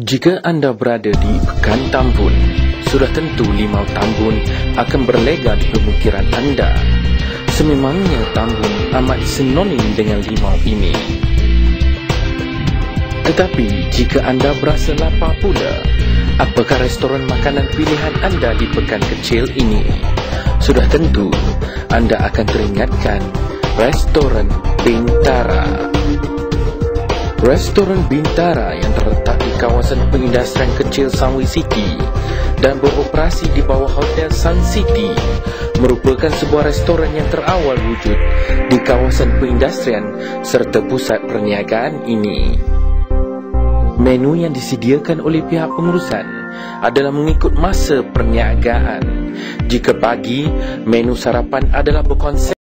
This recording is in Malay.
Jika anda berada di Pekan Tambun, sudah tentu limau Tambun akan berlega di pemikiran anda. Sememangnya Tambun amat sinonim dengan limau ini. Tetapi jika anda berasa lapar pula, apakah restoran makanan pilihan anda di pekan kecil ini? Sudah tentu anda akan teringatkan Restoran Bintara. Restoran Bintara yang terletak di kawasan pengindustrian kecil Sunway City dan beroperasi di bawah Hotel Sun City merupakan sebuah restoran yang terawal wujud di kawasan pengindustrian serta pusat perniagaan ini. Menu yang disediakan oleh pihak pengurusan adalah mengikut masa perniagaan. Jika pagi, menu sarapan adalah berkonsep